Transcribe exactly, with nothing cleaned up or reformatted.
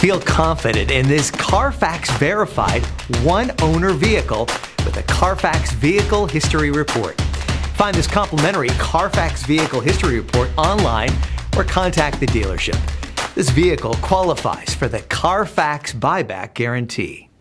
Feel confident in this CARFAX verified one-owner vehicle with a CARFAX Vehicle History Report. Find this complimentary CARFAX Vehicle History Report online or contact the dealership. This vehicle qualifies for the CARFAX Buyback Guarantee.